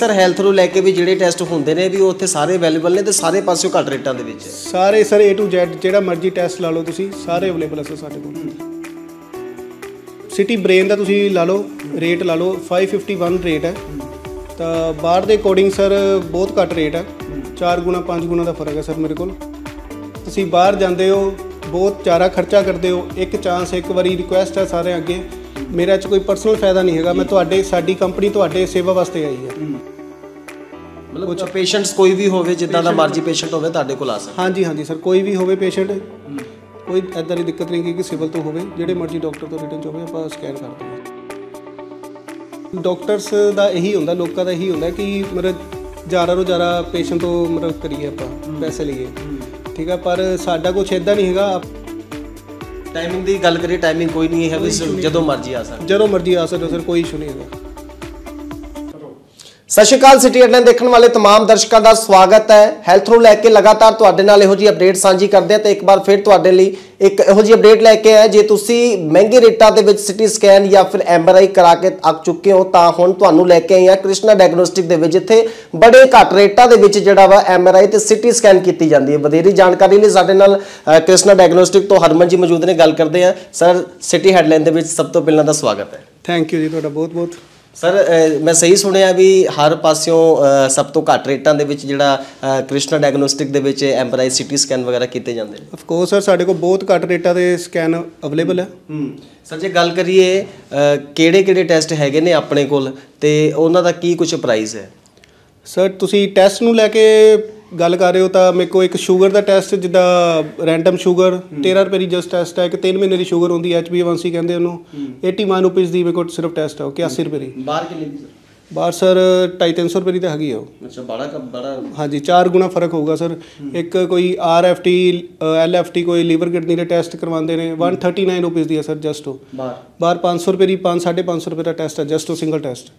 Sir health ਨੂੰ ਲੈ ਕੇ ਵੀ ਜਿਹੜੇ ਟੈਸਟ ਹੁੰਦੇ ਨੇ ਵੀ ਉਹ ਉੱਥੇ ਸਾਰੇ ਅਵੇਲੇਬਲ ਨੇ ਤੇ ਸਾਰੇ ਪਾਸਿਓਂ ਘੱਟ ਰੇਟਾਂ ਦੇ ਵਿੱਚ ਸਾਰੇ ਸਰ A to Z ਜਿਹੜਾ ਮਰਜ਼ੀ ਟੈਸਟ ਲਾ ਲਓ ਤੁਸੀਂ ਸਾਰੇ ਅਵੇਲੇਬਲ ਹੈ ਸਰ ਸਾਡੇ ਕੋਲ ਸਿਟੀ ਬ੍ਰੇਨ ਦਾ ਤੁਸੀਂ ਲਾ ਲਓ ਰੇਟ ਲਾ ਲਓ 551 ਰੇਟ ਹੈ ਤਾਂ ਬਾਹਰ ਦੇ ਅਕੋਰਡਿੰਗ ਸਰ ਬਹੁਤ ਘੱਟ ਰੇਟ ਹੈ 4 ਗੁਣਾ 5 ਗੁਣਾ ਦਾ ਫਰਕ ਹੈ ਸਰ ਮੇਰੇ ਕੋਲ ਤੁਸੀਂ ਬਾਹਰ ਜਾਂਦੇ ਹੋ ਬਹੁਤ ਜ਼ਿਆਦਾ ਖਰਚਾ ਕਰਦੇ ਹੋ ਇੱਕ ਚਾਂਸ ਇੱਕ ਵਾਰੀ ਰਿਕੁਐਸਟ ਹੈ ਸਾਰੇ ਅੱਗੇ मेरा कोई पर्सनल फायदा नहीं है मैं तुहाडे साडी कंपनी तुहाडे सेवा वास्ते आई है मतलब कुछ पेशेंट्स कोई भी होवे जिद्दां दा मर्जी पेशेंट होवे तुहाडे कोल आ सकदा हाँ जी सर कोई भी होवे पेशेंट कोई इदां दी दिक्कत नहीं कि सिविल तो होवे जिहड़े मर्जी डॉक्टर तो रिटन च होवे आपां स्कैन कर दिंदे डॉक्टर्स दा यही हुंदा लोकां दा यही हुंदा कि मतलब ज़्यादा तो ज़्यादा पेशेंट तो मतलब करिए आपां पैसे लिए ठीक है पर साडा कुछ इदां नहीं हैगा टाइमिंग की गल करिए टाइमिंग कोई नहीं है जो मर्जी आ सकते जो मर्जी आ सकते सर कोई इशू नहीं है सत श्री अकाल सिटी हेडलाइन देखने वाले तमाम दर्शकों का स्वागत है हैल्थ ਨੂੰ ਲੈ ਕੇ लगातार ਤੁਹਾਡੇ ਨਾਲ ਇਹੋ ਜਿਹੀ ਅਪਡੇਟ ਸਾਂਝੀ ਕਰਦੇ ਹਾਂ ਤੇ ਇੱਕ ਵਾਰ ਫਿਰ ਤੁਹਾਡੇ ਲਈ ਇੱਕ ਇਹੋ ਜਿਹੀ ਅਪਡੇਟ ਲੈ ਕੇ ਆਏ ਜੇ ਤੁਸੀਂ ਮਹਿੰਗੇ ਰੇਟਾਂ ਦੇ ਵਿੱਚ ਸਿਟੀ ਸਕੈਨ ਜਾਂ ਫਿਰ MRI ਕਰਾ ਕੇ ਅੱਕ ਚੁੱਕੇ ਹੋ ਤਾਂ ਹੁਣ ਤੁਹਾਨੂੰ ਲੈ ਕੇ ਆਏ ਆ ਕ੍ਰਿਸ਼ਨਾ ਡਾਇਗਨੋਸਟਿਕ ਦੇ ਵਿੱਚ ਜਿੱਥੇ ਬੜੇ ਘੱਟ ਰੇਟਾਂ ਦੇ ਵਿੱਚ ਜਿਹੜਾ ਵਾ MRI ਤੇ ਸਿਟੀ ਸਕੈਨ ਕੀਤੀ ਜਾਂਦੀ ਹੈ ਵਧੇਰੀ ਜਾਣਕਾਰੀ ਲਈ ਸਾਡੇ ਨਾਲ ਕ੍ਰਿਸ਼ਨਾ ਡਾਇਗਨੋਸਟਿਕ ਤੋਂ ਹਰਮਨ ਜੀ ਮੌਜੂਦ ਨੇ ਗੱਲ ਕਰਦੇ ਆ ਸਰ ਸਿਟੀ ਹੈਡਲਾਈਨ ਦੇ ਵਿੱਚ ਸਭ ਤੋਂ ਪਹਿਲਾਂ ਦਾ ਸਵਾਗਤ ਹੈ ਥੈਂਕ ਯੂ ਜੀ ਤੁਹਾਡਾ ਬਹੁਤ ਬਹੁਤ सर मैं सही सुनिया भी हर पासों सब तो घट रेटां दे विच जिहड़ा कृष्णा डायग्नोस्टिक दे विच MRI CT स्कैन वगैरह कीते जांदे ने ऑफ कोर्स सर साडे कोल बहुत घट रेटां दे स्कैन अवेलेबल है सर जे गल करिए किहड़े टैसट हैगे ने अपने कोल ते उन्हां दा की कुछ प्राइस है सर तुसीं टैसट नूं लैके गल कर रहे हो तो मेरे को एक शुगर का टैसट जिदा रैंडम शुगर 13 रुपये की जस्ट टैसट है कि 3 महीने की शुगर होंगी HbA1c कहते उन्होंने 81 रुपीज़ की मेरे को सिर्फ टैसट है 81 रुपये की बाहर सर 250-300 रुपये की तो हैगी है अच्छा बड़ा हाँ जी 4 गुना फर्क होगा सर एक कोई RFT LFT कोई लीवर किडनी के टैसट करवाते हैं 139 रुपीज़ की है सर जस्ट बाहर 500 रुपये की 550 रुपये का टैसट है जस्ट सिंगल टैसट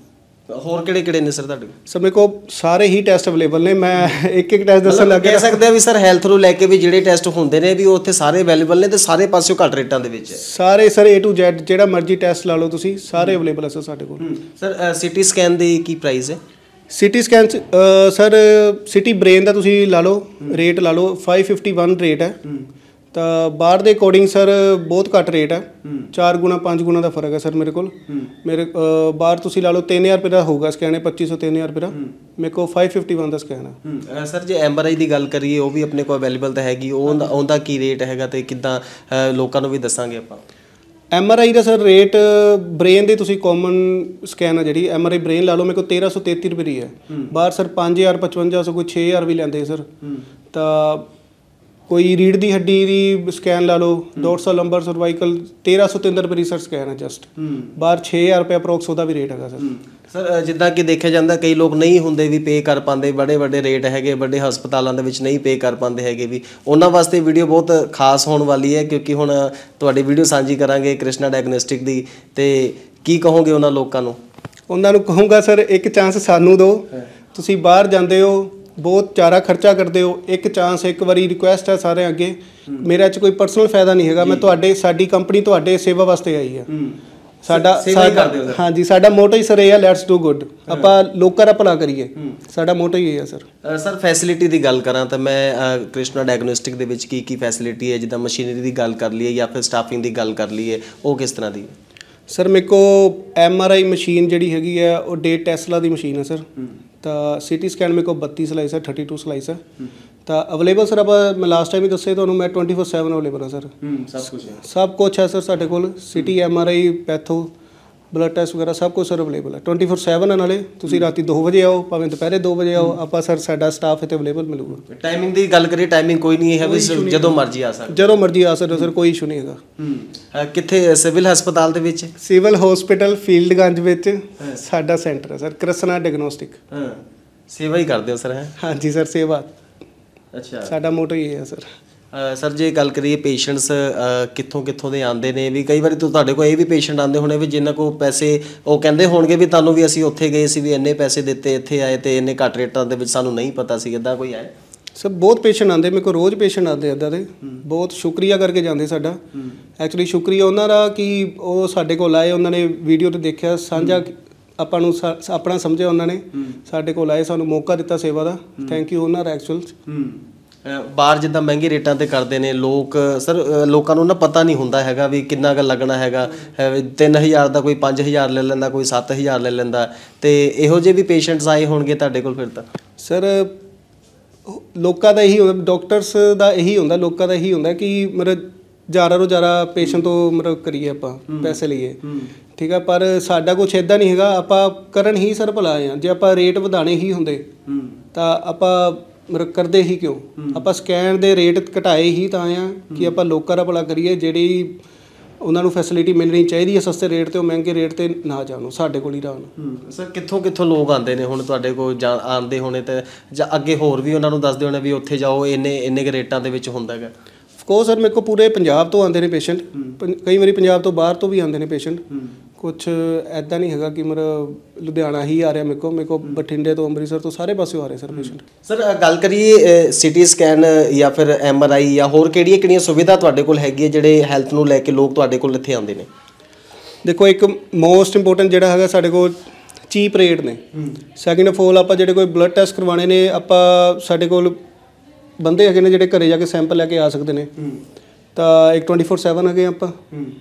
ਹੋਰ ਕਿਹੜੇ ਨੇ ਸਰ ਤੁਹਾਡੇ ਸਰ ਮੇਰੇ ਕੋਲ ਸਾਰੇ ਹੀ ਟੈਸਟ ਅਵੇਲੇਬਲ ਨੇ ਮੈਂ ਇੱਕ ਟੈਸਟ ਦੱਸਣ ਲੱਗ ਕਹਿ ਸਕਦੇ ਆ ਵੀ ਸਰ ਹੈਲਥ ਨੂੰ ਲੈ ਕੇ ਵੀ ਜਿਹੜੇ ਟੈਸਟ ਹੁੰਦੇ ਨੇ ਵੀ ਉਹ ਉੱਥੇ ਸਾਰੇ ਅਵੇਲੇਬਲ ਨੇ ਤੇ ਸਾਰੇ ਪਾਸਿਓਂ ਘੱਟ ਰੇਟਾਂ ਦੇ ਵਿੱਚ ਸਾਰੇ ਸਰ A to Z ਜਿਹੜਾ ਮਰਜ਼ੀ ਟੈਸਟ ਲਾ ਲਓ ਤੁਸੀਂ ਸਾਰੇ ਅਵੇਲੇਬਲ ਹੈ ਸਰ ਸਾਡੇ ਕੋਲ ਸਰ ਸਿਟੀ ਸਕੈਨ ਦੀ ਕੀ ਪ੍ਰਾਈਸ ਹੈ CT scan sir CT brain ਦਾ ਤੁਸੀਂ ਲਾ ਲਓ ਰੇਟ ਲਾ ਲਓ 551 ਰੇਟ ਹੈ ਤਾਂ ਬਾਹਰ ਦੇ ਅਕੋਰਡਿੰਗ ਸਰ ਬਹੁਤ ਘੱਟ ਰੇਟ ਹੈ 4 ਗੁਣਾ 5 ਗੁਣਾ ਦਾ ਫਰਕ ਹੈ ਸਰ ਮੇਰੇ ਕੋਲ ਮੇਰੇ ਬਾਹਰ ਤੁਸੀਂ ਲਾ ਲਓ 3000 ਰੁਪਏ ਦਾ ਹੋਊਗਾ ਸਕੈਨ ਹੈ 2500 3000 ਰੁਪਏ ਦਾ ਮੇਰੇ ਕੋਲ 551 ਦਾ ਸਕੈਨ ਹੈ ਸਰ ਜੇ MRI ਦੀ ਗੱਲ ਕਰੀਏ ਉਹ ਵੀ ਆਪਣੇ ਕੋਲ ਅਵੇਲੇਬਲ ਤਾਂ ਹੈਗੀ ਉਹਦਾ ਕੀ ਰੇਟ ਹੈਗਾ ਤੇ ਕਿੱਦਾਂ ਲੋਕਾਂ ਨੂੰ ਵੀ ਦੱਸਾਂਗੇ ਆਪਾਂ MRI ਦਾ ਸਰ ਰੇਟ ਬ੍ਰੇਨ ਦੇ ਤੁਸੀਂ ਕਾਮਨ ਸਕੈਨ ਹੈ ਜਿਹੜੀ MRI ਬ੍ਰੇਨ ਲਾ ਲਓ ਮੇਰੇ ਕੋਲ 1333 ਰੁਪਏ ਦੀ ਹੈ ਬਾਹਰ ਸਰ 5000 5500 ਕੋਈ 6000 ਵੀ ਲੈਂਦੇ ਸਰ ਤਾਂ कोई रीढ़ की हड्डी की स्कैन ला लो डोर्सल लंबर सर्वाइकल 1303 रुपये की सर स्कैन है जस्ट बाहर 6000 रुपये अप्रोक्स ਉਹਦਾ भी रेट है सर ਸਰ ਜਿੱਦਾਂ ਕਿ ਦੇਖਿਆ ਜਾਂਦਾ ਕਈ ਲੋਕ ਨਹੀਂ ਹੁੰਦੇ ਵੀ ਪੇ ਕਰ ਪਾਉਂਦੇ ਵੱਡੇ ਰੇਟ ਹੈਗੇ ਵੱਡੇ ਹਸਪਤਾਲਾਂ ਦੇ ਵਿੱਚ ਨਹੀਂ ਪੇ ਕਰ ਪਾਉਂਦੇ ਹੈਗੇ ਵੀ ਉਹਨਾਂ ਵਾਸਤੇ ਵੀਡੀਓ ਬਹੁਤ ਖਾਸ ਹੋਣ ਵਾਲੀ ਹੈ ਕਿਉਂਕਿ ਹੁਣ ਤੁਹਾਡੀ ਵੀਡੀਓ ਸਾਂਝੀ ਕਰਾਂਗੇ ਕ੍ਰਿਸ਼ਨਾ ਡਾਇਗਨੋਸਟਿਕ ਦੀ ਤੇ ਕੀ ਕਹੋਗੇ ਉਹਨਾਂ ਲੋਕਾਂ ਨੂੰ ਉਹਨਾਂ ਨੂੰ ਕਹੂੰਗਾ ਸਰ ਇੱਕ ਚਾਂਸ ਸਾਨੂੰ ਦਿਓ ਤੁਸੀਂ ਬਾਹਰ ਜਾਂਦੇ ਹੋ बहुत ज़्यादा खर्चा करते हो एक चांस एक बारी रिक्वेस्ट है सारे अगे मेरा कोई पर्सनल फायदा नहीं है मैं तुहाडे साडी कंपनी तुहाडे सेवा वास्ते आई है साडा हाँ जी साडा मोटो ही सर ये है लैट्स डू गुड आपां लोकां दा भला करिए साडा मोटो ही है सर फैसिलिटी की गल करा तो मैं कृष्णा डायग्नोस्टिक दे विच की फैसिलिटी है जिद्दां मशीनरी की गल कर लीए या फिर स्टाफिंग की गल कर लीए वो किस तरह की सर मेरे को MRI मशीन जिहड़ी हैगी है वो डे टेस्ला की मशीन है सर तो CT स्कैन मेरे को 32 स्लाइस है 32 स्लाइस है तो अवेलेबल सर आप मैं लास्ट टाइम ही दस्से तो मैं 24/7 अवेलेबल है सर सब कुछ है सर साढ़े को CT MRI patho blood test वगैरह सब कुछ सर अवेलेबल है 24/7 है नाले तुसीं राती 2 बजे आओ भावें दोपहरे 2 बजे आओ आपां सर साडा स्टाफ इत्थे अवेलेबल मिलूगा टाइमिंग की गल करिए टाइमिंग कोई नहीं है जो मर्जी आ सकते जो मर्जी आ सकते सर कोई इशू नहीं है कित्थे सिविल हस्पताल दे विच सिविल हॉस्पिटल फील्डगंज विच साडा सेंटर है सर कृष्णा डायग्नोस्टिक सेवा ही करदे हो सर हाँ जी सर सेवा अच्छा साडा मोटो ही है सर सर जे गल करिए पेशेंट्स कित्थों दे आंदे ने भी कई बार तुहाडे कोल ये भी पेशेंट आंदे होने भी जिन्हां कोल पैसे वो कहंदे होणगे भी तुहानूं भी असीं उत्थे गए सी भी इन्ने पैसे दित्ते इत्थे आए ते इन्ने घੱਟ रेटां दे विच सानूं नहीं पता सी इदां कोई आए सर बहुत पेशेंट आते मेरे को रोज़ पेशेंट आते इदा दे बहुत शुक्रिया करके जाते साडा एक्चुअली शुक्रिया उन्हों का कि वो साडे कोल आए उन्होंने वीडियो तो देखा साझा ਆਪਾਂ ਨੂੰ ਆਪਣਾ ਸਮਝਿਆ ਉਹਨਾਂ ਨੇ, ਸਾਡੇ ਕੋਲ ਆਏ, ਸਾਨੂੰ ਮੌਕਾ ਦਿੱਤਾ ਸੇਵਾ ਦਾ। ਥੈਂਕ ਯੂ ਉਹਨਾਂ ਦਾ ਐਕਚੁਅਲ 'ਚ। ਬਾਹਰ ਜਿੱਦਾਂ ਮਹਿੰਗੇ ਰੇਟਾਂ ਤੇ ਕਰਦੇ ਨੇ ਲੋਕ ਸਰ, ਲੋਕਾਂ ਨੂੰ ਨਾ ਪਤਾ ਨਹੀਂ ਹੁੰਦਾ ਹੈਗਾ ਵੀ ਕਿੰਨਾ ਕੁ ਲੱਗਣਾ ਹੈਗਾ। 3000 ਦਾ ਕੋਈ 5000 ਲੈ ਲੈਂਦਾ, ਕੋਈ 7000 ਲੈ ਲੈਂਦਾ, ਤੇ ਇਹੋ ਜਿਹੇ ਵੀ ਪੇਸ਼ੈਂਟਸ ਆਏ ਹੋਣਗੇ ਤੁਹਾਡੇ ਕੋਲ ਫਿਰ ਤਾਂ? ਸਰ ਲੋਕਾਂ ਦਾ ਇਹੀ ਹੁੰਦਾ, ਡਾਕਟਰਸ ਦਾ ਇਹੀ ਹੁੰਦਾ, ਲੋਕਾਂ ਦਾ ਇਹੀ ਹੁੰਦਾ ਕਿ ਮਤਲਬ ਜ਼ਿਆਦਾ ਤੋਂ ਜ਼ਿਆਦਾ ਪੇਸ਼ੈਂਟ ਤੋਂ ਮਤਲਬ ਕਰੀਏ, ਆਪਾਂ ਪੈਸੇ ਲਈਏ, ਠੀਕ ਆ। ਪਰ ਸਾਡਾ ਕੁਛ ਇੱਦਾਂ ਨਹੀਂ ਹੈਗਾ, ਆਪਾਂ ਕਰਨ ਹੀ ਸਰ ਭਲਾ ਆਏ ਹਾਂ। ਜੇ ਆਪਾਂ ਰੇਟ ਵਧਾਉਣੇ ਹੀ ਹੁੰਦੇ ਤਾਂ ਆਪਾਂ ਮਤਲਬ ਕਰਦੇ ਹੀ ਕਿਉਂ? ਆਪਾਂ ਸਕੈਨ ਦੇ ਰੇਟ ਘਟਾਏ ਹੀ ਤਾਂ ਆਏ ਹਾਂ ਕਿ ਆਪਾਂ ਲੋਕਾਂ ਦਾ ਭਲਾ ਕਰੀਏ। ਜਿਹੜੀ ਉਹਨਾਂ ਨੂੰ ਫੈਸਿਲਿਟੀ ਮਿਲਣੀ ਚਾਹੀਦੀ ਹੈ ਸਸਤੇ ਰੇਟ 'ਤੇ, ਉਹ ਮਹਿੰਗੇ ਰੇਟ 'ਤੇ ਨਾ ਜਾਣ, ਸਾਡੇ ਕੋਲ ਹੀ ਰਹਿਣ। ਸਰ ਕਿੱਥੋਂ ਕਿੱਥੋਂ ਲੋਕ ਆਉਂਦੇ ਨੇ ਹੁਣ ਤੁਹਾਡੇ ਕੋਲ ਆਉਂਦੇ ਹੋਣੇ, ਤੇ ਜਾਂ ਅੱਗੇ ਹੋਰ ਵੀ ਉਹਨਾਂ ਨੂੰ ਦੱਸਦੇ ਹੋਣੇ ਵੀ ਉੱਥੇ ਜਾਓ, ਇੰਨੇ ਕੁ ਰੇਟਾਂ ਦੇ ਵਿੱਚ ਹੁੰਦਾ ਹੈਗਾ? ਅਫਕੋਰਸ ਸਰ, ਮੇਰੇ ਕੋਲ ਪੂਰੇ ਪੰਜਾਬ ਤੋਂ ਆਉਂਦੇ ਨੇ ਪੇਸ਼ੈਂਟ, ਕਈ ਵਾਰੀ ਪੰਜਾਬ ਤੋਂ ਬਾਹਰ ਤੋਂ ਵੀ ਆਉਂਦੇ ਨੇ ਪੇਸ਼ੈਂਟ। ਕੁਛ ਇੱਦਾਂ ਨਹੀਂ ਹੈਗਾ ਕਿ ਮਤਲਬ ਲੁਧਿਆਣਾ ਹੀ ਆ ਰਿਹਾ ਮੇਰੇ ਕੋਲ ਬਠਿੰਡੇ ਤੋਂ, ਅੰਮ੍ਰਿਤਸਰ ਤੋਂ, ਸਾਰੇ ਪਾਸਿਓਂ ਆ ਰਹੇ ਸਰ ਪੇਸ਼ੈਂਟ। ਸਰ ਗੱਲ ਕਰੀਏ ਸਿਟੀ ਸਕੈਨ ਜਾਂ ਫਿਰ MRI ਜਾਂ ਹੋਰ ਕਿਹੜੀਆਂ ਸੁਵਿਧਾ ਤੁਹਾਡੇ ਕੋਲ ਹੈਗੀ ਹੈ ਜਿਹੜੇ ਹੈਲਥ ਨੂੰ ਲੈ ਕੇ ਲੋਕ ਤੁਹਾਡੇ ਕੋਲ ਇੱਥੇ ਆਉਂਦੇ ਨੇ? ਦੇਖੋ, ਇੱਕ ਮੋਸਟ ਇੰਪੋਰਟੈਂਟ ਜਿਹੜਾ ਹੈਗਾ ਸਾਡੇ ਕੋਲ ਚੀਪ ਰੇਟ ਨੇ। ਸੈਕਿੰਡ ਆਫ ਆਲ, ਆਪਾਂ ਜਿਹੜੇ ਕੋਈ ਬਲੱਡ ਟੈਸਟ ਕਰਵਾਉਣੇ ਨੇ, ਆਪਾਂ ਸਾਡੇ ਕੋਲ ਬੰਦੇ ਹੈਗੇ ਨੇ ਜਿਹੜੇ ਘਰੇ ਜਾ ਕੇ ਸੈਂਪਲ ਲੈ ਕੇ ਆ ਸਕਦੇ ਨੇ। ਤਾਂ ਇੱਕ 24/7 ਹੈਗੇ ਆਪਾਂ।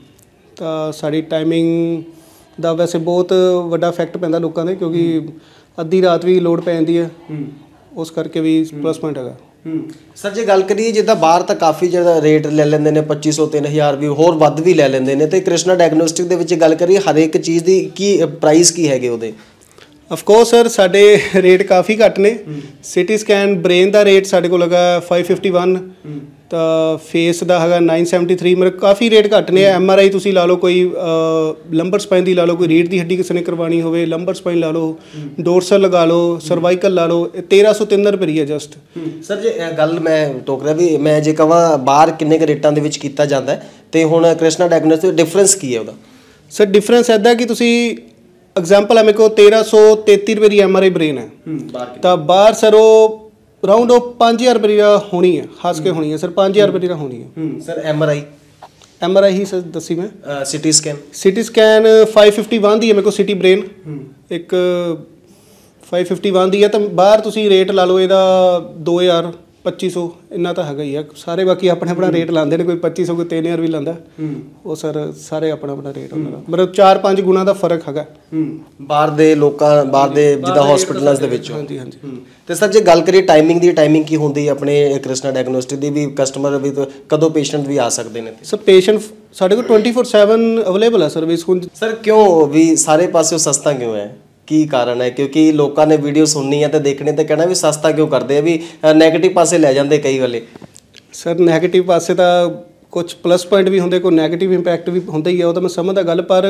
ਤਾਂ ਸਾਡੀ ਟਾਈਮਿੰਗ ਦਾ ਵੈਸੇ ਬਹੁਤ ਵੱਡਾ ਇਫੈਕਟ ਪੈਂਦਾ ਲੋਕਾਂ ਦੇ, ਕਿਉਂਕਿ ਅੱਧੀ ਰਾਤ ਵੀ ਲੋਡ ਪੈ ਜਾਂਦੀ ਹੈ, ਉਸ ਕਰਕੇ ਵੀ ਪਲੱਸ ਪੁਆਇੰਟ ਹੈਗਾ। ਸਰ ਜੇ ਗੱਲ ਕਰੀਏ ਜਿੱਦਾਂ ਬਾਹਰ ਤਾਂ ਕਾਫੀ ਜਿਹੜਾ ਰੇਟ ਲੈ ਲੈਂਦੇ ਨੇ, 2500 3000 ਵੀ, ਹੋਰ ਵੱਧ ਵੀ ਲੈ ਲੈਂਦੇ ਨੇ, ਤੇ ਕ੍ਰਿਸ਼ਨਾ ਡਾਇਗਨੋਸਟਿਕ ਦੇ ਵਿੱਚ ਗੱਲ ਕਰੀਏ ਹਰੇਕ ਚੀਜ਼ ਦੀ ਕੀ ਪ੍ਰਾਈਸ ਕੀ ਹੈਗੇ ਉਹਦੇ? ਅਫਕੋਰਸ ਸਰ, ਸਾਡੇ ਰੇਟ ਕਾਫੀ ਘੱਟ ਨੇ। ਸਿਟੀ ਸਕੈਨ ਬ੍ਰੇਨ ਦਾ ਰੇਟ ਸਾਡੇ ਕੋਲ ਹੈਗਾ 551, ਤਾਂ ਫੇਸ ਦਾ ਹੈਗਾ 973, ਮਤਲਬ ਕਾਫੀ ਰੇਟ ਘੱਟ ਨੇ। MRI ਤੁਸੀਂ ਲਾ ਲਓ, ਕੋਈ ਲੰਬਰ ਸਪਾਈਨ ਦੀ ਲਾ ਲਓ, ਕੋਈ ਰੀੜ੍ਹ ਦੀ ਹੱਡੀ ਕਿਸੇ ਨੇ ਕਰਵਾਉਣੀ ਹੋਵੇ, ਲੰਬਰ ਸਪਾਈਨ ਲਾ ਲਓ, ਡੋਰਸਲ ਲਗਾ ਲਓ, ਸਰਵਾਈਕਲ ਲਾ ਲਓ, 1303 ਰੁਪਏ ਜਸਟ। ਸਰ ਜੇ ਗੱਲ ਮੈਂ ਟੋਕ ਰਿਹਾ ਵੀ ਮੈਂ ਜੇ ਕਹਾਂ ਬਾਹਰ ਕਿੰਨੇ ਕੁ ਰੇਟਾਂ ਦੇ ਵਿੱਚ ਕੀਤਾ ਜਾਂਦਾ ਤੇ ਹੁਣ ਕ੍ਰਿਸ਼ਨਾ ਡਾਇਗਨੋਸਟਿਕ ਡਿਫਰੈਂਸ ਕੀ ਹੈ ਉਹਦਾ? ਸਰ ਡਿਫਰੈਂਸ ਇੱਦਾਂ ਕਿ ਤੁਸੀਂ ਐਗਜ਼ਾਮਪਲ ਹੈ, ਮੇਰੇ ਕੋਲ 1333 ਰੁਪਏ ਦੀ MRI ਬ੍ਰੇਨ ਹੈ, ਤਾਂ ਬਾਹਰ ਸਰ ਉਹ ਰਾਊਂਡ ਉਹ 5000 ਰੁਪਏ ਦੀ ਹੋਣੀ ਹੈ, ਹੱਸ ਕੇ ਹੋਣੀ ਹੈ ਸਰ, 5000 ਰੁਪਏ ਦੀ ਹੋਣੀ ਹੈ। ਸਰ MRI ਹੀ ਸਰ ਦੱਸੀ ਮੈਂ। ਸਿਟੀ ਸਕੈਨ 551 ਦੀ ਹੈ ਮੇਰੇ ਕੋਲ ਸਿਟੀ ਬ੍ਰੇਨ, ਇੱਕ 551 ਦੀ ਹੈ। ਤਾਂ ਬਾਹਰ ਤੁਸੀਂ ਰੇਟ ਲਾ ਲਓ ਇਹਦਾ 2000 2500 ਇੰਨਾ ਤਾਂ ਹੈਗਾ ਹੀ ਆ। ਸਾਰੇ ਬਾਕੀ ਆਪਣਾ ਆਪਣਾ ਰੇਟ ਲਾਉਂਦੇ ਨੇ, ਕੋਈ 2500 ਕੋਈ 3000 ਵੀ ਲਾਉਂਦਾ। ਉਹ ਸਰ ਸਾਰੇ ਆਪਣਾ ਆਪਣਾ ਰੇਟ ਉਹਨਾਂ ਦਾ, ਮਤਲਬ 4-5 ਗੁਣਾ ਦਾ ਫਰਕ ਹੈਗਾ ਬਾਹਰ ਦੇ ਲੋਕਾਂ, ਬਾਹਰ ਦੇ ਜਿੱਦਾਂ ਹਸਪੀਟਲਾਂ ਦੇ ਵਿੱਚ। ਹਾਂਜੀ ਹਾਂਜੀ। ਤੇ ਸਰ ਜੇ ਗੱਲ ਕਰੀਏ ਟਾਈਮਿੰਗ ਕੀ ਹੁੰਦੀ ਹੈ ਆਪਣੇ ਕ੍ਰਿਸ਼ਨਾ ਡਾਇਗਨੋਸਟਿਕ ਦੀ? ਵੀ ਕਸਟਮਰ ਵੀ ਕਦੋਂ ਪੇਸ਼ੈਂਟ ਵੀ ਆ ਸਕਦੇ ਨੇ? ਸਰ ਪੇਸ਼ੈਂਟ ਸਾਡੇ ਕੋਲ 24/7 ਅਵੇਲੇਬਲ ਹੈ ਸਰਵਿਸ। ਸਰ ਕਿਉਂ ਵੀ ਸਾਰੇ ਪਾਸਿਓਂ ਸਸਤਾ ਕਿਉਂ ਹੈ, ਕੀ ਕਾਰਨ ਹੈ? ਕਿਉਂਕਿ ਲੋਕਾਂ ਨੇ ਵੀਡੀਓ ਸੁਣਨੀ ਹੈ ਤੇ ਦੇਖਣੀ ਤੇ ਕਹਿਣਾ ਵੀ ਸਸਤਾ ਕਿਉਂ ਕਰਦੇ ਆ, ਵੀ ਨੈਗੇਟਿਵ ਪਾਸੇ ਲੈ ਜਾਂਦੇ ਕਈ ਵੇਲੇ। ਸਰ ਨੈਗੇਟਿਵ ਪਾਸੇ ਤਾਂ ਕੁਝ ਪਲੱਸ ਪੁਆਇੰਟ ਵੀ ਹੁੰਦੇ, ਕੋਈ ਨੈਗੇਟਿਵ ਇੰਪੈਕਟ ਵੀ ਹੁੰਦਾ ਹੀ ਆ, ਉਹ ਤਾਂ ਮੈਂ ਸਮਝਦਾ ਗੱਲ। ਪਰ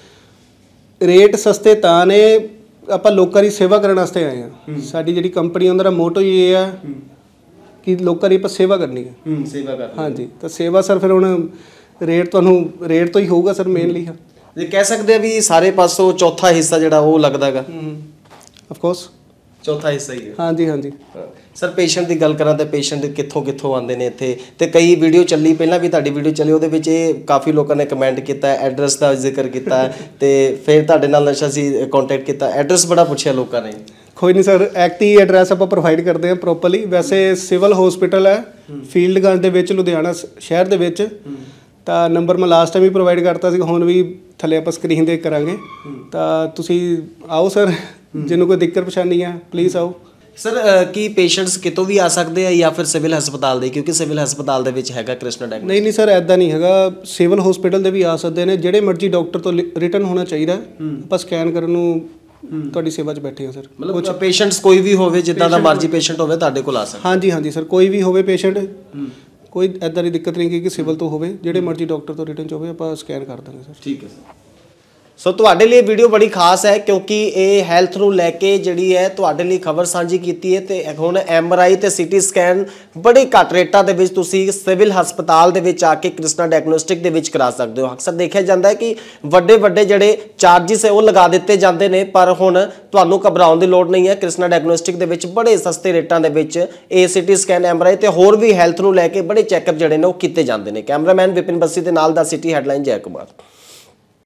ਰੇਟ ਸਸਤੇ ਤਾਂ ਨੇ, ਆਪਾਂ ਲੋਕਾਂ ਦੀ ਸੇਵਾ ਕਰਨ ਵਾਸਤੇ ਆਏ ਹਾਂ। ਸਾਡੀ ਜਿਹੜੀ ਕੰਪਨੀ ਉਹਨਾਂ ਦਾ ਮੋਟੋ ਹੀ ਇਹ ਆ ਕਿ ਲੋਕਾਂ ਦੀ ਆਪਾਂ ਸੇਵਾ ਕਰਨੀ ਹੈ। ਸੇਵਾ ਕਰਨੀ, ਹਾਂਜੀ। ਤਾਂ ਸੇਵਾ ਸਰ ਫਿਰ ਹੁਣ ਰੇਟ ਤੁਹਾਨੂੰ ਰੇਟ ਤੋਂ ਹੀ ਹੋਊਗਾ ਸਰ ਮੇਨਲੀ। ਜੇ ਕਹਿ ਸਕਦੇ ਆ ਵੀ ਸਾਰੇ ਪਾਸੋਂ ਚੌਥਾ ਹਿੱਸਾ ਜਿਹੜਾ ਉਹ ਲੱਗਦਾ ਹੈਗਾ? ਆਫ ਕੋਰਸ ਚੌਥਾ ਹਿੱਸਾ ਹੀ ਹੈ। ਹਾਂਜੀ ਹਾਂਜੀ। ਸਰ ਪੇਸ਼ੈਂਟ ਦੀ ਗੱਲ ਕਰਾਂ ਤਾਂ ਪੇਸ਼ੈਂਟ ਕਿੱਥੋਂ ਆਉਂਦੇ ਨੇ ਇੱਥੇ? ਤੇ ਕਈ ਵੀਡੀਓ ਚੱਲੀ, ਪਹਿਲਾਂ ਵੀ ਤੁਹਾਡੀ ਵੀਡੀਓ ਚੱਲੀ, ਉਹਦੇ ਵਿੱਚ ਇਹ ਕਾਫੀ ਲੋਕਾਂ ਨੇ ਕਮੈਂਟ ਕੀਤਾ, ਐਡਰੈਸ ਦਾ ਜ਼ਿਕਰ ਕੀਤਾ, ਤੇ ਫਿਰ ਤੁਹਾਡੇ ਨਾਲ ਅਸੀਂ ਕੰਟੈਕਟ ਕੀਤਾ, ਐਡਰੈਸ ਬੜਾ ਪੁੱਛਿਆ ਲੋਕਾਂ ਨੇ। ਕੋਈ ਨਹੀਂ ਸਰ, ਐਕਟੀ ਐਡਰੈਸ ਆਪਾਂ ਪ੍ਰੋਵਾਈਡ ਕਰਦੇ ਹਾਂ ਪ੍ਰੋਪਰਲੀ। ਵੈਸੇ ਸਿਵਲ ਹਸਪੀਟਲ ਹੈ ਫੀਲਡਗੰਜ ਦੇ ਵਿੱਚ, ਲੁਧਿਆਣਾ ਸ਼ਹਿਰ ਦੇ ਵਿੱਚ। ਤਾਂ ਨੰਬਰ ਮੈਂ ਲਾਸਟ ਟਾਈਮ ਵੀ ਪ੍ਰੋਵਾਈਡ ਕਰਤਾ ਸੀ, ਹੁਣ ਵੀ ਥੱਲੇ ਆਪਾਂ ਸਕਰੀਨ 'ਤੇ ਕਰਾਂਗੇ। ਤਾਂ ਤੁਸੀਂ ਆਓ ਸਰ, ਜਿਹਨੂੰ ਕੋਈ ਦਿੱਕਤ ਪਰੇਸ਼ਾਨੀ ਹੈ ਪਲੀਜ਼ ਆਓ। ਸਰ ਕੀ ਪੇਸ਼ੈਂਟਸ ਕਿਤੋਂ ਵੀ ਆ ਸਕਦੇ ਆ ਜਾਂ ਫਿਰ ਸਿਵਲ ਹਸਪਤਾਲ ਦੇ? ਕਿਉਂਕਿ ਸਿਵਲ ਹਸਪਤਾਲ ਦੇ ਵਿੱਚ ਹੈਗਾ ਕ੍ਰਿਸ਼ਨਾ ਡਾਇਗਨੋਸਟਿਕ। ਨਹੀਂ ਸਰ, ਇੱਦਾਂ ਨਹੀਂ ਹੈਗਾ। ਸਿਵਲ ਹਸਪੀਟਲ ਦੇ ਵੀ ਆ ਸਕਦੇ ਨੇ, ਜਿਹੜੇ ਮਰਜ਼ੀ ਡਾਕਟਰ ਤੋਂ ਰਿਟਨ ਹੋਣਾ ਚਾਹੀਦਾ। ਆਪਾਂ ਸਕੈਨ ਕਰਨ ਨੂੰ ਤੁਹਾਡੀ ਸੇਵਾ 'ਚ ਬੈਠੇ ਹਾਂ ਸਰ। ਮਤਲਬ ਪੇਸ਼ੈਂਟਸ ਕੋਈ ਵੀ ਹੋਵੇ, ਜਿੱਦਾਂ ਦਾ ਮਰਜ਼ੀ ਪੇਸ਼ੈਂਟ ਹੋਵੇ, ਤੁਹਾਡੇ ਕੋਲ ਆ ਸਕਦਾ? ਹਾਂਜੀ ਹਾਂਜੀ ਸਰ, ਕੋਈ ਵੀ ਹੋਵੇ ਪੇਸ਼ੈਂਟ, ਕੋਈ ਇੱਦਾਂ ਦੀ ਦਿੱਕਤ ਨਹੀਂ ਕਿ ਸਿਵਲ ਤੋਂ ਹੋਵੇ, ਜਿਹੜੇ ਮਰਜ਼ੀ ਡਾਕਟਰ ਤੋਂ ਰਿਟਨ 'ਚ ਹੋਵੇ, ਆਪਾਂ ਸਕੈਨ ਕਰ ਦਾਂਗੇ ਸਰ। ਠੀਕ ਹੈ ਸਰ। ਸੋ ਤੁਹਾਡੇ ਲਈ ਵੀਡੀਓ ਬੜੀ ਖਾਸ ਹੈ, ਕਿਉਂਕਿ ਇਹ ਹੈਲਥ ਨੂੰ ਲੈ ਕੇ ਜਿਹੜੀ ਹੈ ਤੁਹਾਡੇ ਲਈ ਖਬਰ ਸਾਂਝੀ ਕੀਤੀ ਹੈ। ਤੇ ਹੁਣ MRI ਤੇ CT ਸਕੈਨ ਬੜੇ ਘੱਟ ਰੇਟਾਂ ਦੇ ਵਿੱਚ ਤੁਸੀਂ ਸਿਵਲ ਹਸਪਤਾਲ ਦੇ ਵਿੱਚ ਆ ਕੇ ਕ੍ਰਿਸ਼ਨਾ ਡਾਇਗਨੋਸਟਿਕ ਦੇ ਵਿੱਚ ਕਰਾ ਸਕਦੇ ਹੋ। ਅਕਸਰ ਦੇਖਿਆ ਜਾਂਦਾ ਹੈ ਕਿ ਵੱਡੇ ਜਿਹੜੇ ਚਾਰਜਿਸ ਹੈ ਉਹ ਲਗਾ ਦਿੱਤੇ ਜਾਂਦੇ ਨੇ, ਪਰ ਹੁਣ ਤੁਹਾਨੂੰ ਘਬਰਾਉਣ ਦੀ ਲੋੜ ਨਹੀਂ ਹੈ। ਕ੍ਰਿਸ਼ਨਾ ਡਾਇਗਨੋਸਟਿਕ ਦੇ ਵਿੱਚ ਬੜੇ ਸਸਤੇ ਰੇਟਾਂ ਦੇ ਵਿੱਚ ਇਹ CT ਸਕੈਨ, MRI ਤੇ ਹੋਰ ਵੀ ਹੈਲਥ ਨੂੰ ਲੈ ਕੇ ਬੜੇ ਚੈੱਕਅਪ ਜਿਹੜੇ ਨੇ ਉਹ ਕੀਤੇ ਜਾਂਦੇ ਨੇ। ਕੈਮਰਾਮੈਨ ਵਿਪਿਨ ਬੱਸੀ ਦੇ ਨਾਲ ਦਾ ਸਿਟੀ ਹੈਡਲਾਈਨ ਜੈ ਕੁਮਾਰ।